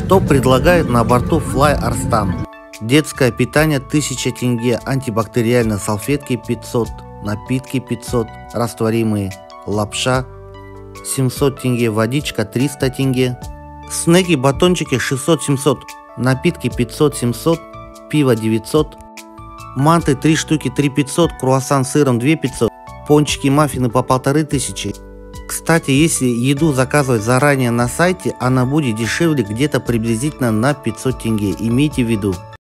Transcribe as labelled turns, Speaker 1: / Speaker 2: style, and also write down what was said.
Speaker 1: Что предлагает на борту Fly Arstan? Детское питание 1000 тенге, антибактериальные салфетки 500, напитки 500, растворимые, лапша 700 тенге, водичка 300 тенге, снеки, батончики 600-700, напитки 500-700, пиво 900, манты 3 штуки 3500, круассан с сыром 2500, пончики, маффины по 1500. Кстати, если еду заказывать заранее на сайте, она будет дешевле где-то приблизительно на 500 тенге, имейте в виду.